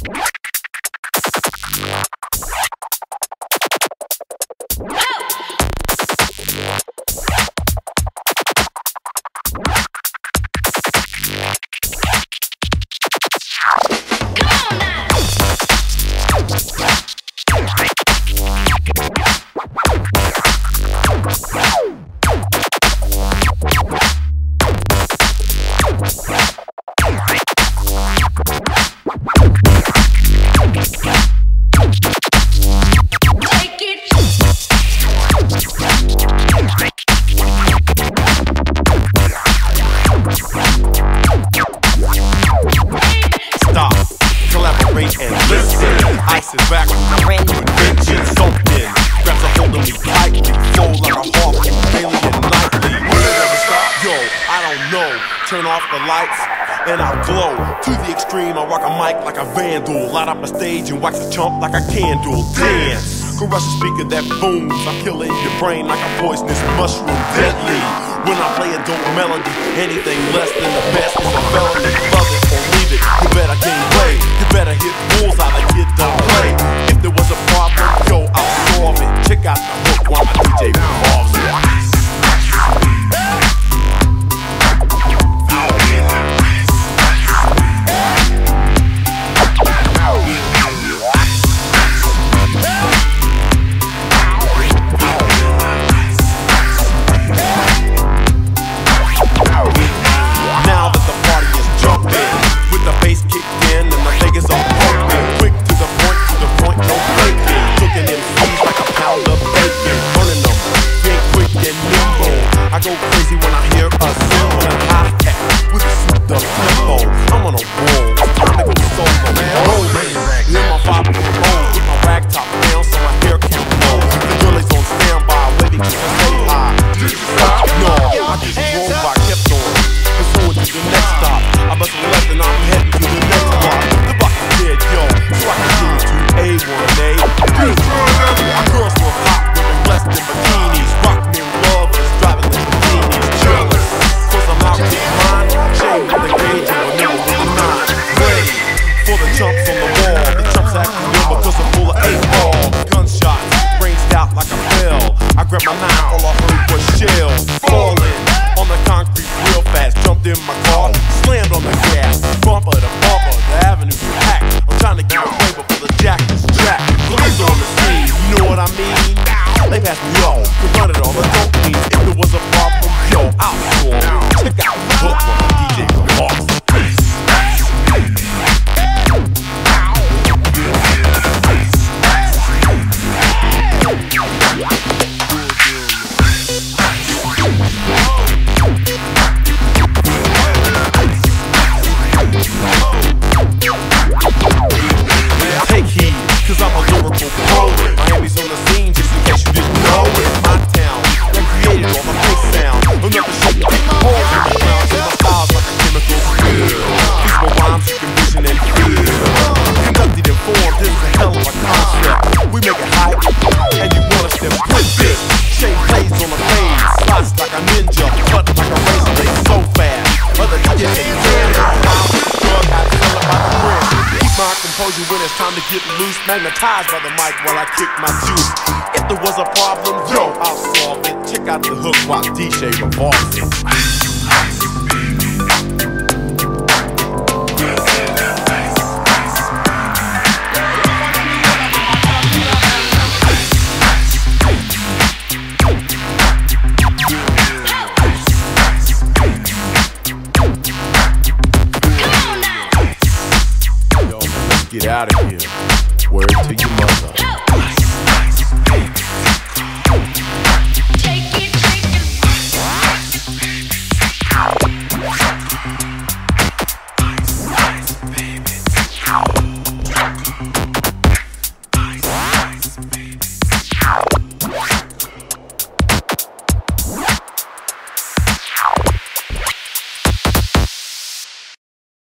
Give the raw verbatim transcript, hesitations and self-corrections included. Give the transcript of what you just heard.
Turn off the lights and I'll glow. To the extreme, I rock a mic like a vandal. Light up a stage and wax a chump like a candle. Dance, crush a speaker that booms. I'm killing your brain like a poisonous mushroom. Deadly, when I play a dope melody. Anything less than the best is a felony. Love it or leave it, you better gain weight. You better hit bullseye like you don't play. If there was a problem, yo, I'll solve it. Check out the hook while my D J revolves it. When it's time to get loose, magnetized by the mic while I kick my juice. If there was a problem, yo, I'll solve it. Check out the hook while D J revolves it. Get out of here.